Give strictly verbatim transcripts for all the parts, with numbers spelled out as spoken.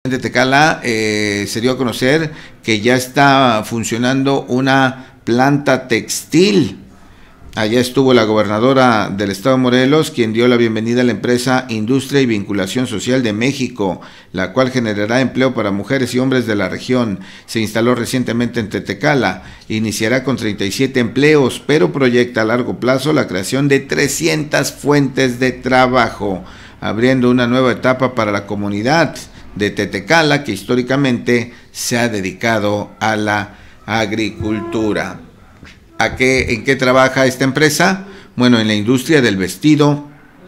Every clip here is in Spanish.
De Tecala eh, se dio a conocer que ya está funcionando una planta textil. Allá estuvo la gobernadora del estado de Morelos, quien dio la bienvenida a la empresa Industria y Vinculación Social de México, la cual generará empleo para mujeres y hombres de la región. Se instaló recientemente en Tecala, iniciará con treinta y siete empleos, pero proyecta a largo plazo la creación de trescientas fuentes de trabajo, abriendo una nueva etapa para la comunidad de Tecala, que históricamente se ha dedicado a la agricultura. ¿A qué, en qué trabaja esta empresa? Bueno, en la industria del vestido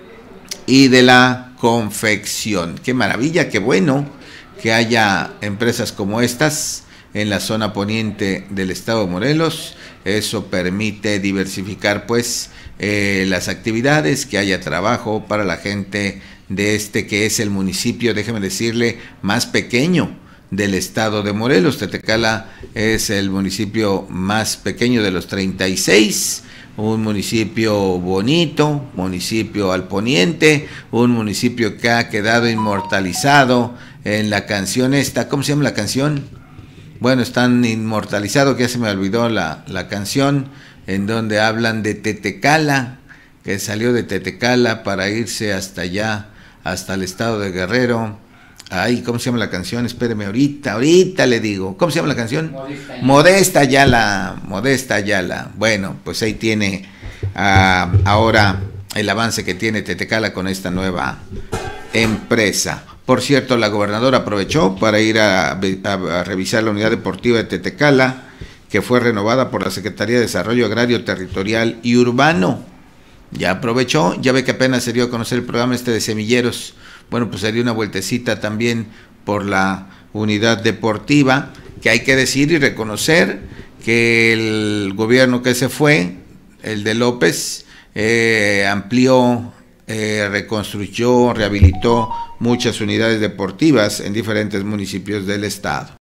y de la confección. Qué maravilla, qué bueno que haya empresas como estas en la zona poniente del estado de Morelos. Eso permite diversificar pues eh, las actividades, que haya trabajo para la gente de este que es el municipio, déjeme decirle, más pequeño del estado de Morelos. Tecala es el municipio más pequeño de los treinta y seis, un municipio bonito, municipio al poniente, un municipio que ha quedado inmortalizado en la canción esta, ¿cómo se llama la canción? Bueno, es tan inmortalizado que ya se me olvidó la, la canción, en donde hablan de Tecala, que salió de Tecala para irse hasta allá, hasta el estado de Guerrero. Ay, ¿cómo se llama la canción? Espéreme, ahorita, ahorita le digo. ¿Cómo se llama la canción? Modesta Ayala. Modesta Ayala, Modesta Ayala. Bueno, pues ahí tiene uh, ahora el avance que tiene Tecala con esta nueva empresa. Por cierto, la gobernadora aprovechó para ir a, a, a revisar la unidad deportiva de Tecala, que fue renovada por la Secretaría de Desarrollo Agrario, Territorial y Urbano. Ya aprovechó, ya ve que apenas se dio a conocer el programa este de semilleros. Bueno, pues se dio una vueltecita también por la unidad deportiva, que hay que decir y reconocer que el gobierno que se fue, el de López, eh, amplió, eh, reconstruyó, rehabilitó muchas unidades deportivas en diferentes municipios del estado.